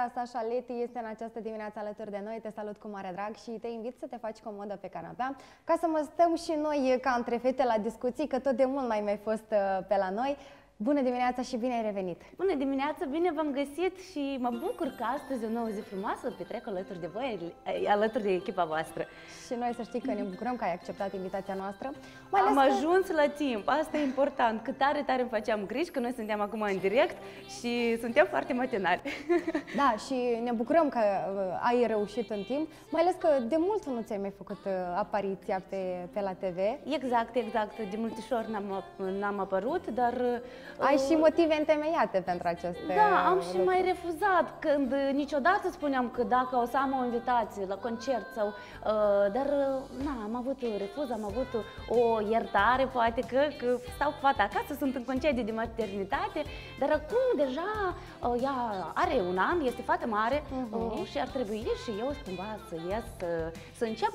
Sasha Leti este în această dimineață alături de noi. Te salut cu mare drag și te invit să te faci comodă pe canapea ca să mă stăm și noi ca între fete la discuții, că tot de mult n-ai mai fost pe la noi. Bună dimineața și bine ai revenit! Bună dimineața, bine v-am găsit și mă bucur că astăzi o nouă zi frumoasă petrec alături de voi, alături de echipa voastră. Și noi să știi că ne bucurăm că ai acceptat invitația noastră. Am ajuns la timp, asta e important, că tare îmi făceam griji, că noi suntem acum în direct și suntem foarte matinali. Da, și ne bucurăm că ai reușit în timp, mai ales că de mult nu ți-ai mai făcut apariția pe la TV. Exact, de multișori n-am apărut, dar... Ai și motive întemeiate pentru aceste Da, am și lucruri. mai refuzat, când niciodată spuneam că dacă o să am o invitație la concert sau... dar, am avut refuz, am avut o iertare, poate că stau cu fata acasă, sunt în concediu de maternitate, dar acum deja ea are un an, este fată mare și ar trebui și eu cumva să ies, să încep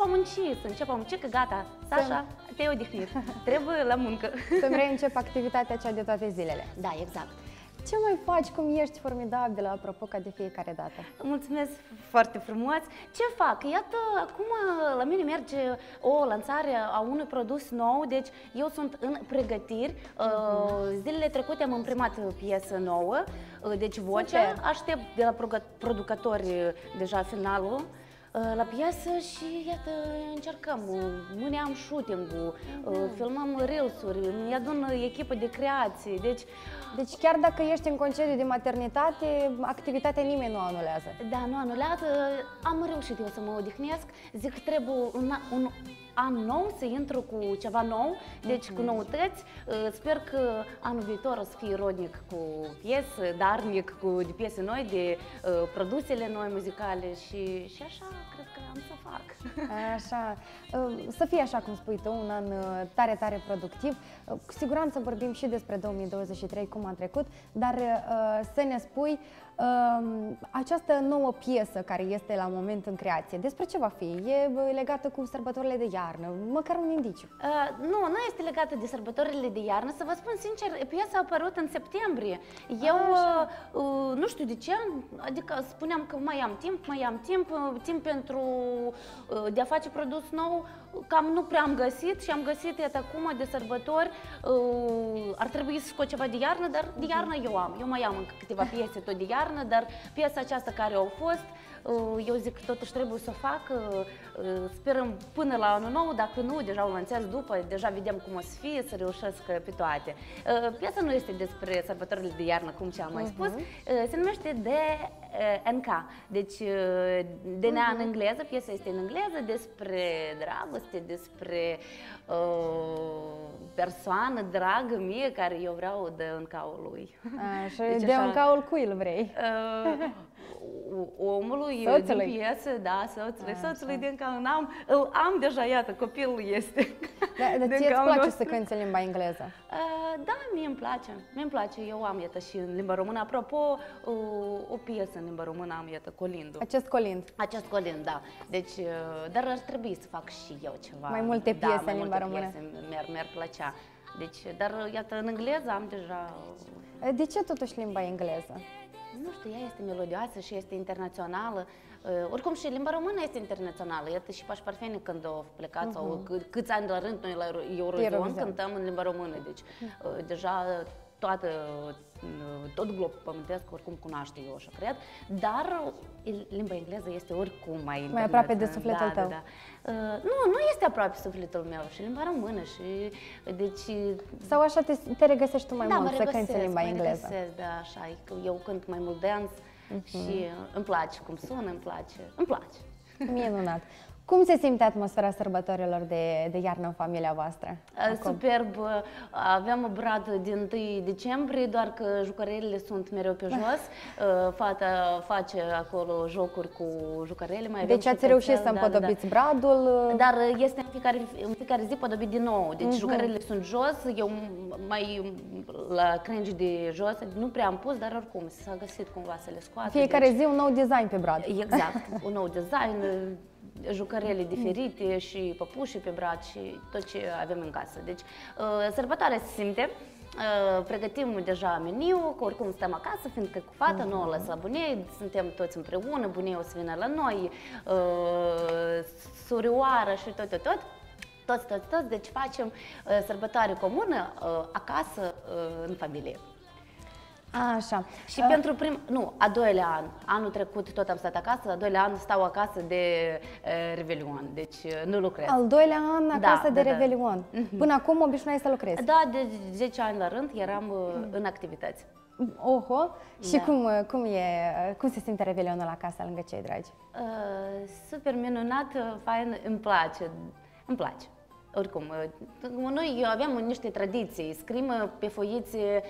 a munci, că gata, Sasha, te-ai odihnit, trebuie la muncă. Să-mi reîncep activitatea cea de toate zilele. Da, exact. Ce mai faci? Cum ești formidabilă, apropo, ca de fiecare dată? Mulțumesc foarte frumos! Ce fac? Iată, acum la mine merge o lansare a unui produs nou, deci eu sunt în pregătiri. Zilele trecute am imprimat piesă nouă, deci vocea, aștept de la producători deja finalul la piesă și iată, încercăm, mâine am shooting-ul, filmăm reels-uri, îmi adun echipă de creație, Deci chiar dacă ești în concediu de maternitate, activitatea nimeni nu anulează. Da, nu anulează, am reușit eu să mă odihnesc, zic că trebuie un an nou să intru cu ceva nou, deci cu noutăți. Sper că anul viitor o să fie rodnic cu piese, darnic cu piese noi, de produsele noi muzicale și așa cred că am să fac. Așa, să fie așa cum spui tu, un an tare productiv. Cu siguranță vorbim și despre 2023, cum a trecut, dar să ne spui această nouă piesă care este la moment în creație, despre ce va fi? E legată cu sărbătorile de iarnă? Măcar un indiciu. Nu este legată de sărbătorile de iarnă. Să vă spun sincer, piesa a apărut în septembrie. Eu nu știu de ce, adică spuneam că mai am timp pentru de a face produs nou, cam nu prea am găsit și am găsit, iată, acum de sărbători, ar trebui să scot ceva de iarnă, dar de iarnă eu mai am încă câteva piese tot de iarnă, dar piesa aceasta care au fost, eu zic că totuși trebuie să o fac, sperăm până la anul nou, dacă nu, deja o lansez după, deja vedem cum o să fie, să reușesc pe toate. Piesa nu este despre sărbătorile de iarnă, cum ce am mai spus, se numește DNK, deci DNA în engleză, piesa este în engleză, despre dragoste, despre persoană dragă mie care eu vreau DNK-ul lui. Și DNK-ul cui îl vrei? Omului din piesă, da, soțului din care îl am deja, iată, copilul este. Dar ție-ți place să cânti în limba engleză? Da, mie îmi place, eu am, iată, și în limba română, apropo, o piesă în limba română am, iată, Colindul. Acest Colind, da, deci, dar ar trebui să fac și eu ceva. Mai multe piese în limba română? Mi-ar plăcea, deci, dar, iată, în engleză am deja... De ce totuși limba engleză? Nu știu, ea este melodioasă și este internațională. Oricum și limba română este internațională. Iată și Pașparfeni când au plecat sau câți ani la rând noi la Eurovision cântăm în limba română. Deci deja tot globul pământesc oricum cunoaște, eu așa cred, dar limba engleză este oricum mai aproape de sufletul tău. Da. Nu este aproape sufletul meu, și limba română și deci... Sau așa te regăsești tu mai mult să cânti în limba engleză? Da, așa, eu cânt mai mult dance și îmi place cum sună, îmi place. Minunat! Cum se simte atmosfera sărbătorilor de iarnă în familia voastră? Superb! Avem o bradă din 1 decembrie, doar că jucăriile sunt mereu pe jos. Fata face acolo jocuri cu jucăriile. Deci ați reușit să împodobiți bradul? Dar este în fiecare zi podobit din nou. Deci jucăriile sunt jos, eu mai la crengi de jos, nu prea am pus, dar oricum s-a găsit cumva să le scoată. Fiecare zi un nou design pe brad. Exact, un nou design. Jucărele diferite și păpuși pe brad și tot ce avem în casă. Deci, sărbătoarea se simte. pregătim deja meniu, că oricum stăm acasă, fiindcă cu fata nouă la Slabunei, suntem toți împreună, bunei o să vină la noi, surioară și tot. Toți, deci facem sărbătoare comună acasă, în familie. Așa. Și pentru a doilea an, anul trecut tot am stat acasă, al doilea an stau acasă de Revelion, deci nu lucrez. Al doilea an acasă de Revelion. Până acum obișnuiai să lucrezi? Da, de 10 ani la rând eram în activități. Oho! Și cum se simte Revelionul acasă lângă cei dragi? Super minunat, fain, îmi place. Oricum, noi avem niște tradiții, scrim pe foițe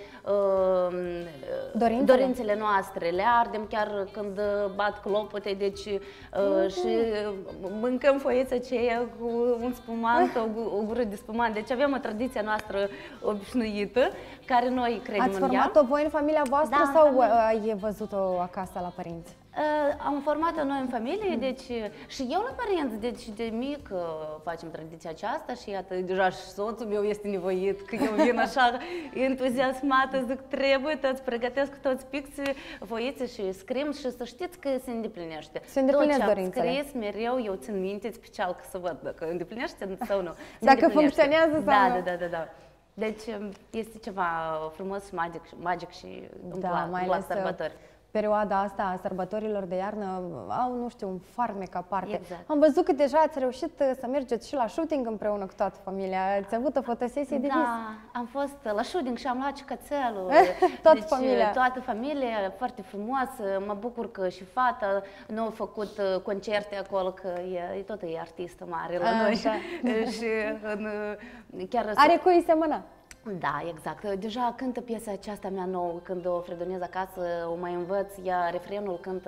dorințele noastre, le ardem chiar când bat clopote, deci și mâncăm foița aceea cu un spumant, o gură de spumant. Deci avem o tradiție noastră obișnuită, care noi credem în ea. Ați format-o voi în familia voastră sau ai văzut-o acasă la părinți? Am format-o noi în familie, deci și eu la părinți, deci de mic facem tradiția aceasta și iată, deja și soțul meu este nevoit, că eu vin așa entuziasmată, zic, trebuie, toți pregătesc toți pixii, foițe și scrim și să știți că se îndeplinește. Se îndeplinesc tot ce dorințele. am scris, mereu eu țin minte special că să văd dacă îndeplinește sau nu. Dacă funcționează sau nu. Da. Deci este ceva frumos și magic și îmi mai plac sărbători. Perioada asta a sărbătorilor de iarnă au, nu știu, un farmec aparte. Exact. Am văzut că deja ați reușit să mergeți și la shooting împreună cu toată familia. Ați avut o fotosesie de vis. Da, am fost la shooting și am luat și cățelul. Toată familia, foarte frumos. Mă bucur că și fata nu a făcut concerte acolo, că tot e artistă mare la noi. Și are cui semăna. Da, exact. Deja cântă piesa aceasta mea nouă, când o fredonez acasă, o mai învăț, ea refrenul cântă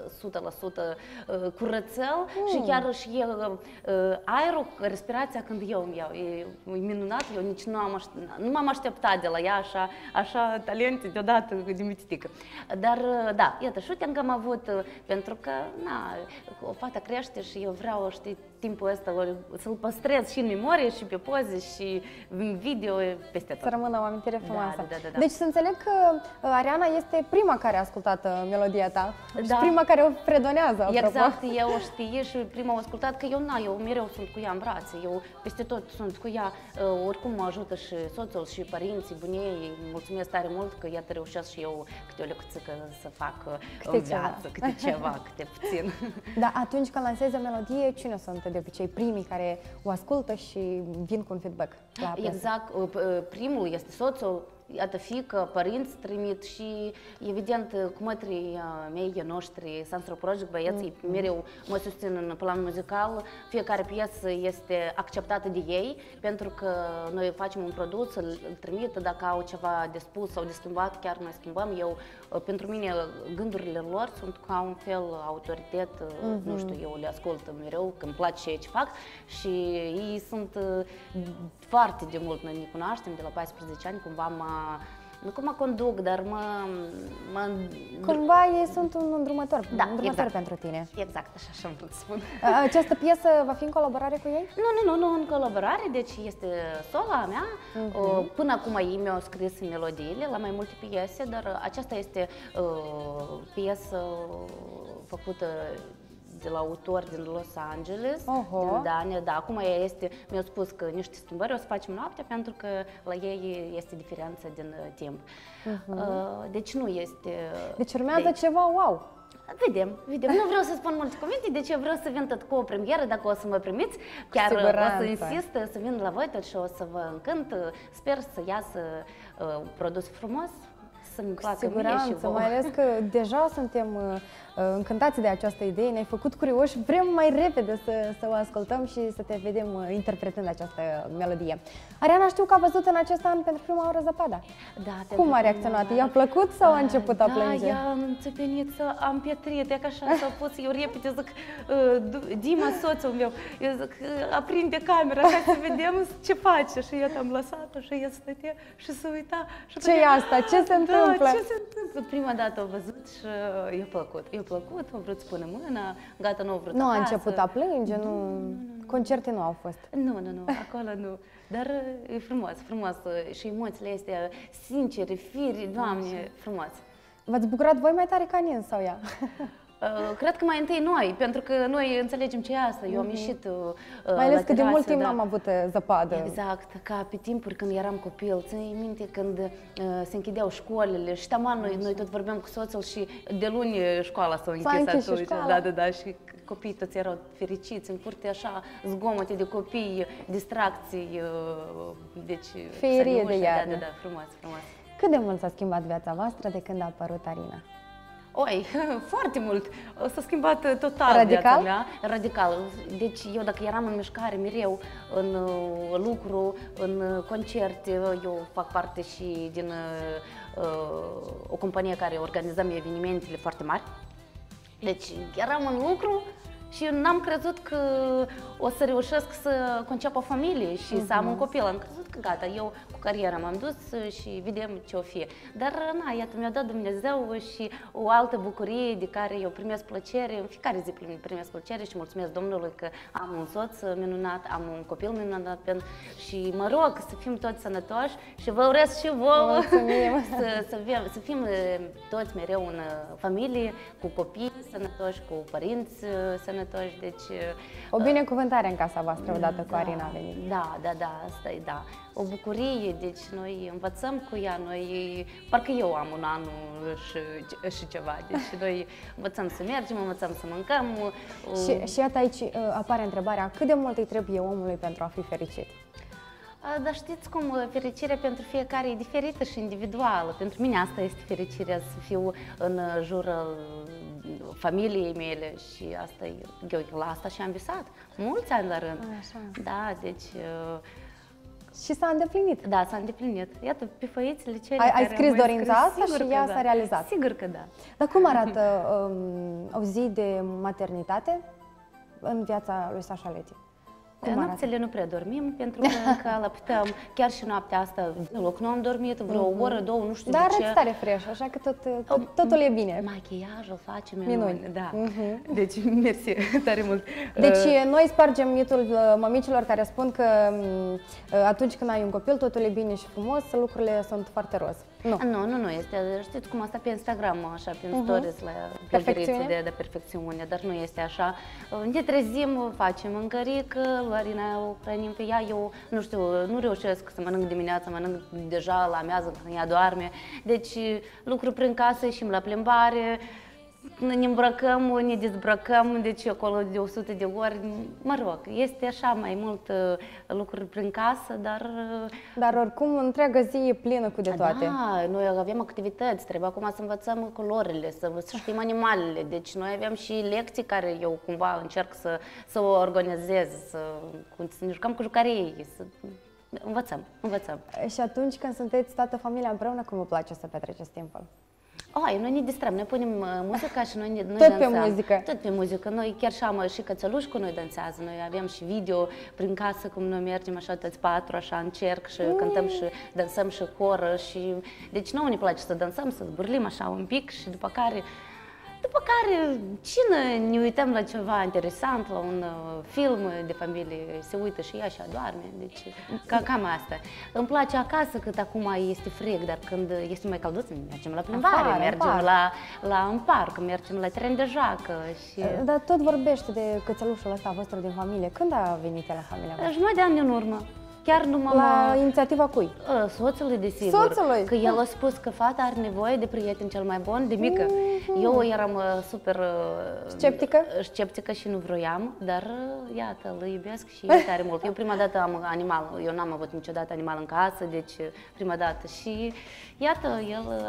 100% curățel și chiar și aerul, respirația când eu îmi iau. E minunat, eu nici nu m-am așteptat de la ea așa talente deodată de mititică. Dar da, iată, shooting am avut, pentru că o fată crește și eu vreau, știi, timpul ăsta să-l păstrez și în memorie și pe poze și în video, peste tot. Să rămână o amintire frumoasă. Da. Deci să înțeleg că Ariana este prima care a ascultat melodia ta și Da. prima care o fredonează, apropo. Exact, eu o știe și prima o ascultat, că eu mereu sunt cu ea în brațe, eu peste tot sunt cu ea, oricum mă ajută și soțul și părinții, bunii, mulțumesc tare mult că iată reușesc și eu câte o lecuțică să fac în viață, câte ceva, câte puțin. Da, atunci când lansezi o melodie, cine sunt de obicei primii care o ascultă și vin cu un feedback la presă? Exact, primul este soțul, iată, fiică, părinți trimit și, evident, cu mătrii mei noștri, Sunstro Project, băieții, mereu mă susțin în plan muzical. Fiecare piesă este acceptată de ei, pentru că noi facem un produs, îl trimit, dacă au ceva de spus sau de schimbat, chiar noi schimbăm. Pentru mine, gândurile lor sunt ca un fel autoritet, nu știu, eu le ascult mereu, că îmi place ceea ce fac și ei sunt foarte de mult, noi ne cunoaștem, de la 14 ani, cumva nu că mă conduc, dar cumva ei sunt un îndrumător, exact. pentru tine. Exact, așa am vrut să spun. Această piesă va fi în colaborare cu ei? Nu, în colaborare, deci este sola mea. Până acum ei mi-au scris melodiile la mai multe piese, dar aceasta este piesă făcută de la autori din Los Angeles, din Dania. Da, acum mi-au spus că niște schimbări o să facem noaptea, pentru că la ei este diferență din timp. Deci nu este... Deci urmează ceva wow! Vedem. Nu vreau să spun multe cuvinte, deci eu vreau să vin tot cu o premieră, dacă o să mă primiți. Chiar o să insist să vin la voi tot și o să vă încânt. Sper să iasă produs frumos, să-mi placă mie și vouă. Mai ales că deja suntem încântați de această idee, ne-ai făcut curioși, vrem mai repede să o ascultăm și să te vedem interpretând această melodie. Ariana, știu că a văzut în acest an pentru prima oară zăpada. Da. Cum a reacționat? I-a plăcut sau a început a plânge? Da, i-am țăpenit, am pietrit, e că așa s-a pus, eu repede zic, Dima, soțul meu, eu zic, aprinde camera, hai să vedem ce face. Și eu am lăsat-o și el stătea și se uita. Ce e asta? Ce se întâmplă? Ce se întâmplă? Prima dată a văzut și i-a plăcut. plăcut, a vrut să pună mâna, gata, nu a vrut Nu a acasă. început a plânge, nu. Concerte nu au fost. Nu, acolo nu. Dar e frumos și emoțiile astea sincere, firi, Doamne, frumos. V-ați bucurat voi mai tare ca Nin sau ea? Cred că mai întâi noi, pentru că noi înțelegem ce e asta. Eu am ieșit Mai ales la că de terasă, mult timp da. n-am avut zăpadă. Exact, ca pe timpuri când eram copil, țin minte când se închideau școlile și taman noi tot vorbeam cu soțul și de luni școala s-a închis atunci. Da, și copiii toți erau fericiți, în curte așa, zgomote de copii, distracții, deci... Ferie de iarnă. Da, frumos. Cât de mult s-a schimbat viața voastră de când a apărut Arina? Oi, foarte mult. S-a schimbat total Radical? viața mea. Radical. Deci eu dacă eram în mișcare mereu, în lucru, în concerte, eu fac parte și din o companie care organizăm evenimentele foarte mari. Deci eram în lucru și n-am crezut că o să reușesc să concep o familie și să am un copil. Am crezut că gata, eu cu cariera m-am dus și vedem ce o fi. Dar na, iată, mi-a dat Dumnezeu și o altă bucurie de care eu primesc plăcere. În fiecare zi primesc plăcere și mulțumesc Domnului că am un soț minunat, am un copil minunat și mă rog să fim toți sănătoși și vă urez și vouă să fim toți mereu în familie, cu copii sănătoși, cu părinți sănătoși. Deci, o binecuvântare în casa voastră odată cu Arina a venit. Da, asta e, da. O bucurie, deci noi învățăm cu ea, noi, parcă eu am un an și ceva, deci noi învățăm să mergem, învățăm să mâncăm. Și iată aici apare întrebarea, cât de mult îi trebuie omului pentru a fi fericit? Dar știți cum, fericirea pentru fiecare e diferită și individuală. Pentru mine asta este fericirea, să fiu în jurul familiei mele și asta eu la asta și am visat mulți ani la rând. Așa. Da, deci... Și s-a îndeplinit. Da, s-a îndeplinit. Iată, pe foițele cele Ai care scris am mai dorința asta și ea da. s-a realizat. Sigur că da. Dar cum arată o zi de maternitate în viața lui Sasha Leti? Noapțele nu prea dormim, pentru că încă alăptăm, chiar și noaptea asta, deloc nu am dormit, vreo oră, două, nu știu de ce. Dar arăți tare fresh, așa că totul e bine. Machiajul facem minuni. Da. Deci, mersi tare mult. Deci, noi spargem mitul mămicilor care spun că atunci când ai un copil, totul e bine și frumos, lucrurile sunt foarte roz. Nu este. Știți cum asta pe Instagram, așa, pe stories, la blogerițe de perfecțiune, dar nu este așa. Ne trezim, facem mâncărică, Arina o hrănim pe ea, eu, nu știu, nu reușesc să mănânc dimineața, mănânc deja la amiază când ea doarme. Deci, lucru prin casă, ieșim la plimbare, ne îmbrăcăm, ne dezbrăcăm, deci acolo de 100 de ori, mă rog, este așa mai mult lucruri prin casă, dar... Dar oricum, întreaga zi e plină cu de toate. Da, noi avem activități, trebuie acum să învățăm culorile, să știm animalele, deci noi avem și lecții care eu cumva încerc să o organizez, să ne jucăm cu jucării, să... Învățăm. Și atunci când sunteți toată familia împreună, cum vă place să petreceți timpul? Noi ne distrăm, noi punem muzica și noi tot dansăm. Pe muzică? Tot pe muzică. Noi chiar și am și cățeluși cu noi dansează. Noi avem și video prin casă, cum noi mergem așa toți patru, așa în cerc și cântăm și dansăm și horă. Și... Deci nouă ne place să dansăm, să zburlim așa un pic și după care cine ne uităm la ceva interesant, la un film de familie, se uită și ea și adorme, deci cam asta. Îmi place acasă cât acum este frig, dar când este mai călduț, mergem la plimbare, mergem în parc, mergem la teren de joacă. Și... Dar tot vorbește de cățelușul ăsta vostru din familie. Când a venit la familia voastră? Jumătate de ani în urmă. Chiar nu la inițiativa cui? Soțului, desigur. Soțului? Că el a spus că fata are nevoie de prieten cel mai bun, de mică. Eu eram super sceptică și nu vroiam, dar iată, îl iubesc și e tare mult. Eu prima dată am animal, eu n-am avut niciodată animal în casă, deci prima dată. Și iată, el,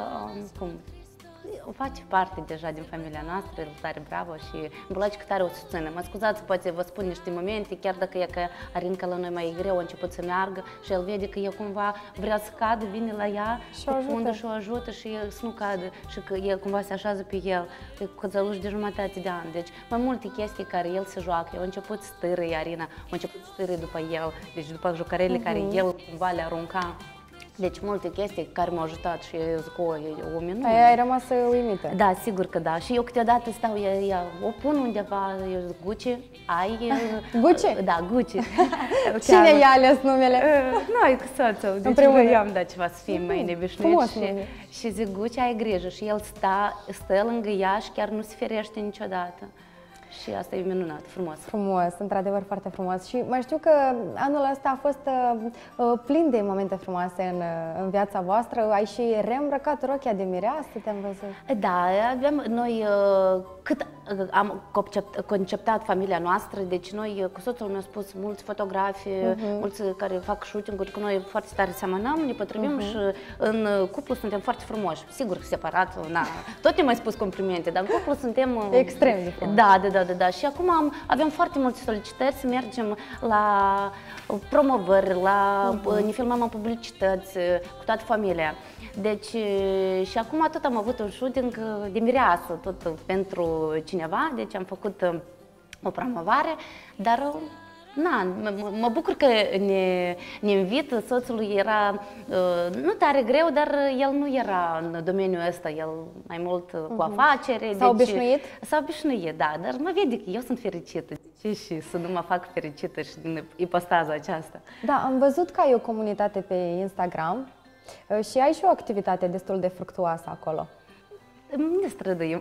face parte deja din familia noastră, el tare bravo și îmi place că tare o susține. Mă scuzați, poate vă spun niște momente, chiar dacă e că Arinca la noi mai e greu, a început să meargă și el vede că eu cumva vrea să cadă, vine la ea și o ajută și el să nu cadă și că el cumva se așează pe el, pe cățeluș de jumătate de an. Deci mai multe chestii care el se joacă, eu a început să stârâi Arina, a început să stârâi după el, deci după jucărele care el cumva le arunca. Deci multe chestii care m-au ajutat și eu zic, o minune. Ai rămas uimită. Da, sigur că da. Și eu câteodată stau, o pun undeva, eu zic, Gucci, ai... Gucci? Da, Gucci. Cine i-a ales numele? Noi cu soțul, deci Împreună. i-am dat ceva să fim mai neobișnuiți nume. și zic, Gucci, ai grijă. Și el stă lângă ea și chiar nu se ferește niciodată. Și asta e minunat, frumos. Frumos, într-adevăr foarte frumos. Și mai știu că anul ăsta a fost plin de momente frumoase în viața voastră. Ai și reîmbrăcat rochia de mireasă, te-am văzut. Da, avem noi, cât am conceptat familia noastră, deci noi cu soțul mi-a spus mulți fotografi, mulți care fac shooting-uri cu noi foarte tare seamănăm, ne potrivim și în cuplu suntem foarte frumoși. Sigur, separat, na, tot ne mai spus complimente, dar în cuplu suntem... Extrem de frumoși. Da. Și acum avem foarte multe solicitări să mergem la promovări, ne filmăm în publicități cu toată familia. Deci, și acum tot am avut un shooting de mireasă, tot pentru cineva, deci am făcut o promovare, dar na, mă bucur că ne invită, soțul era nu tare greu, dar el nu era în domeniul ăsta, el mai mult cu afacere. S-a obișnuit? S-a obișnuit, da, dar mă vede că eu sunt fericită, de ce și să nu mă fac fericită și din ipostaza aceasta. Da, am văzut că ai o comunitate pe Instagram și ai și o activitate destul de fructuoasă acolo. Ne străduim.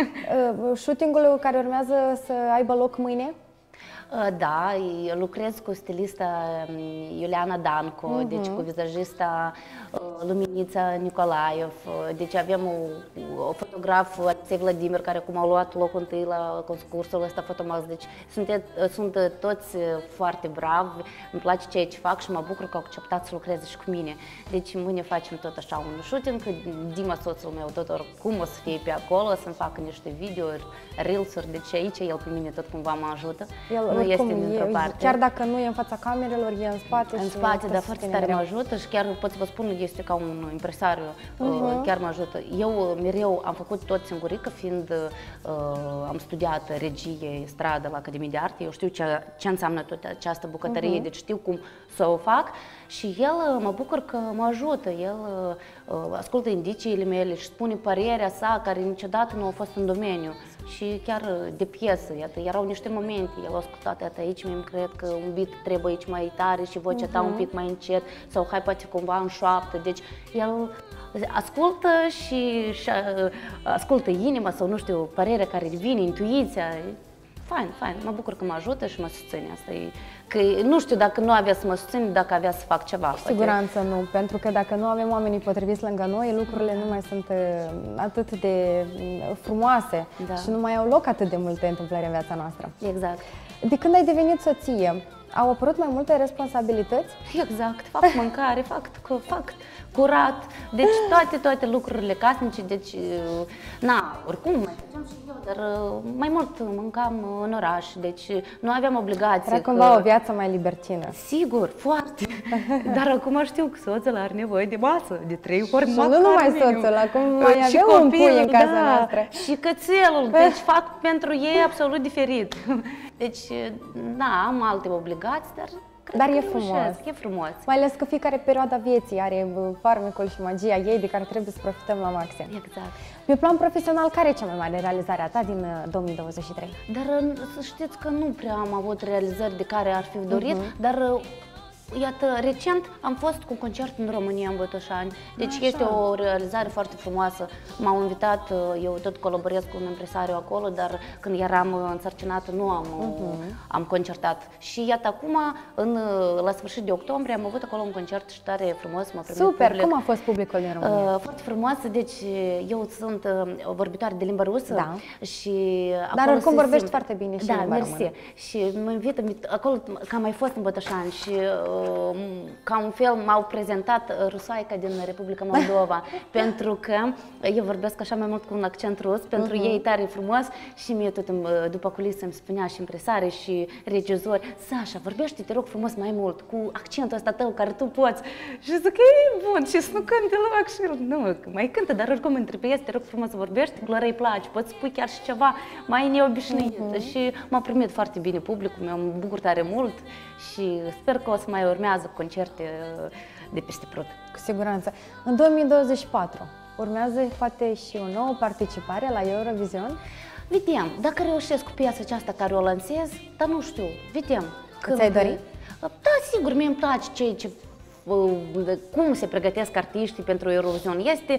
Shootingul care urmează să aibă loc mâine? Da, eu lucrez cu stilista Iuliana Danco, deci cu vizajista Luminița Nicolaev, deci avem o fotograf, Alexei Vladimir, care acum a luat locul întâi la concursul ăsta Fotomax, deci sunt toți foarte bravi, îmi place ceea ce fac și mă bucur că au acceptat să lucreze și cu mine. Deci mâine facem tot așa un shooting, Dima, soțul meu, tot oricum o să fie pe acolo, să-mi facă niște videouri, reels-uri, deci aici el pe mine tot cumva mă ajută. Nu este dintr-o parte. Chiar dacă nu e în fața camerelor, e în spate. În spate, dar foarte tare mă ajută și chiar pot să vă spun, este ca un impresariu, chiar mă ajută. Eu mereu am făcut tot singurică, fiind am studiat regie, stradă la Academie de Arte, eu știu ce înseamnă toată această bucătărie, deci știu cum să o fac și el mă bucur că mă ajută, el ascultă indiciile mele și spune părerea sa care niciodată nu a fost în domeniu. Și chiar de piesă, iată, erau niște momente, el a ascultat, iată, aici mi cred că un beat trebuie aici mai tare și vocea ta un pic mai încet sau hai poate cumva în șoaptă, deci el ascultă și ascultă inima sau nu știu, părerea care vine, intuiția. Fain, mă bucur că mă ajută și mă susține. Asta e, că nu știu dacă nu avea să mă susține, dacă avea să fac ceva. Cu siguranță nu, pentru că dacă nu avem oamenii potriviți lângă noi, lucrurile nu mai sunt atât de frumoase și nu mai au loc atât de multe întâmplări în viața noastră. Exact. De când ai devenit soție, au apărut mai multe responsabilități? Exact, fac mâncare, fac curat, deci toate lucrurile casnice, deci, na, oricum mai făceam și eu, dar mai mult mâncam în oraș, deci nu aveam obligație. Era cumva o viață mai libertină. Sigur, foarte, dar acum știu că soțul are nevoie de masă, de 3 ori măcar. Și nu numai soțul, acum mai avem un pui în casa noastră. Și cățelul, deci fac pentru ei absolut diferit. Deci, da, am alte obligații, dar e frumos. E frumos. Mai ales că fiecare perioadă a vieții are farmecul și magia ei de care trebuie să profităm la maxim. Exact. Pe plan profesional, care e cea mai mare realizare a ta din 2023? Dar să știți că nu prea am avut realizări de care ar fi dorit, dar iată, recent am fost cu concert în România, în Botoșani, deci este o realizare foarte frumoasă. M-au invitat, eu tot colaborez cu un impresariu acolo, dar când eram însărcinată nu am concertat. Și iată, acum, la sfârșit de octombrie, am avut acolo un concert și tare frumos, m-a primit Super! public. Cum a fost publicul din România? Foarte frumos, deci eu sunt o vorbitoare de limba rusă și dar oricum vorbești foarte bine și limba română. Și mă invită acolo, că am mai fost în Botoșani și ca un fel m-au prezentat rusoaica din Republica Moldova, pentru că eu vorbesc așa mai mult cu un accent rus, pentru ei tare frumos și mie tot după culise îmi spunea și impresare și regizori, Sasha, vorbește, te rog frumos mai mult, cu accentul ăsta tău care tu poți. Și zic, e bun, și să nu cânte loc și nu, mai cântă, dar oricum întrebezi, te rog frumos să vorbești, Clara îi place, poți spui chiar și ceva mai neobișnuit. Și m-a primit foarte bine publicul, mi-am bucur tare mult și sper că o să mai urmează concerte de peste prut. Cu siguranță. În 2024 urmează poate și o nouă participare la Eurovision? Vedem, dacă reușesc cu piesa aceasta care o lansez, dar nu știu, vedem. Ți-ai dori? Da, sigur, mie îmi place cum se pregătesc artiștii pentru Eurovision. Este,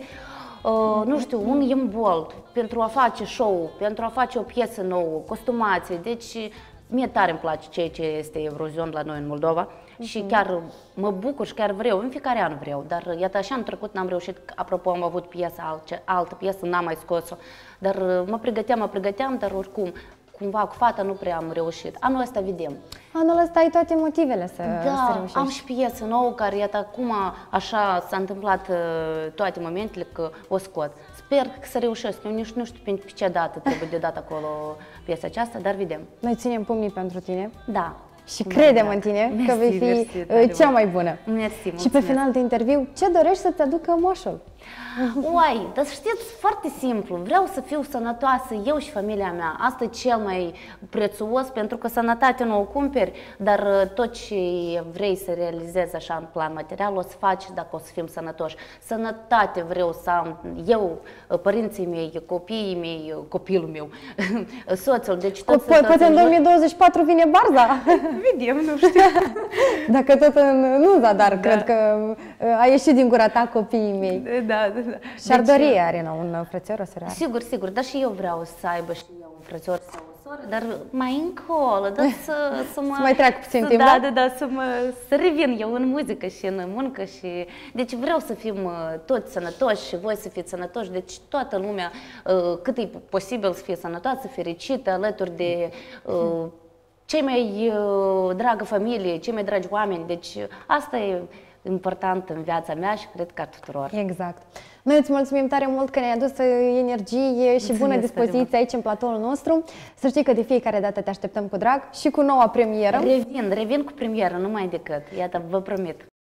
nu știu, un imbold pentru a face show, pentru a face o piesă nouă, costumație. Deci, mie tare îmi place ceea ce este Eurovision la noi în Moldova și chiar mă bucur și chiar vreau, în fiecare an vreau, dar iată așa în trecut n-am reușit, apropo am avut altă piesă, n-am mai scos-o, dar mă pregăteam, dar oricum, cumva cu fata nu prea am reușit. Anul ăsta vedem. Anul ăsta ai toate motivele să reușești. Am și piesă nouă care, iată, acum așa s-a întâmplat toate momentele că o scot. Sper să reușesc. Eu nici nu știu pe ce dată trebuie de dat acolo piesa aceasta, dar vedem. Noi ținem pumnii pentru tine. Da. Și credem în tine că vei fi cea mai bună. Mersi, și pe final de interviu, ce dorești să-ți aducă moșul? Uai, dar știți, foarte simplu, vreau să fiu sănătoasă eu și familia mea. Asta e cel mai prețuos, pentru că sănătate nu o cumperi, dar tot ce vrei să realizezi așa în plan material o să faci dacă o să fim sănătoși. Sănătate vreau să am eu, părinții mei, copiii mei, copilul meu, soțul, deci toți. Poate în 2024 vine Barza. Vedem, nu știu. Dacă tot nu zadar, cred că a ieșit din gura ta copiii mei. Da. Și-ar dori Arina un frățior, o soră? Sigur, dar și eu vreau să aibă și eu un frățior sau o soră, dar mai încolo, dar să mă... Să mai treacă puțin timp, da? Să revin eu în muzică și în muncă și... Deci vreau să fim toți sănătoși și voi să fiți sănătoși, deci toată lumea, cât e posibil să fie sănătoasă, fericită, alături de... cei mai dragă familie, cei mai dragi oameni, deci asta e important în viața mea și cred că a tuturor. Exact. Noi îți mulțumim tare mult că ne-ai adus energie și bună dispoziție aici în platoul nostru. Să știi că de fiecare dată te așteptăm cu drag și cu noua premieră. Revin cu premieră, numai decât. Iată, vă promit.